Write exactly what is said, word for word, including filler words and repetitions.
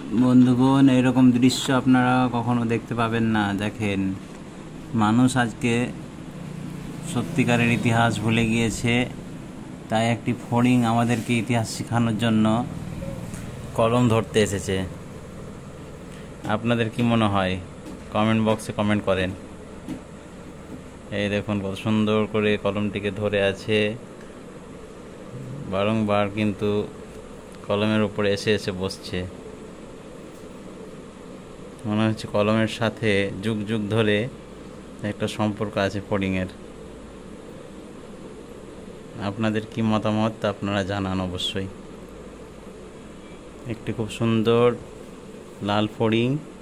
বন্ধুগণ, এরকম দৃশ্য আপনারা কখনো দেখতে পাবেন না। দেখেন, মানুষ আজকে সত্যিকারের ইতিহাস ভুলে গিয়েছে, তাই একটি ফড়িং আমাদেরকে ইতিহাস শেখানোর জন্য কলম ধরতে এসেছে। আপনাদের কি মনে হয়? কমেন্ট বক্সে কমেন্ট করেন। এই দেখুন কত সুন্দর করে কলমটিকে ধরে আছে, বারংবার কিন্তু কলমের উপরে এসে এসে বসছে। মনে হচ্ছে কলমের সাথে যুগ যুগ ধরে একটা সম্পর্ক আছে ফড়িংয়ের। আপনাদের কি মতামত আপনারা জানান অবশ্যই। একটি খুব সুন্দর লাল ফড়িং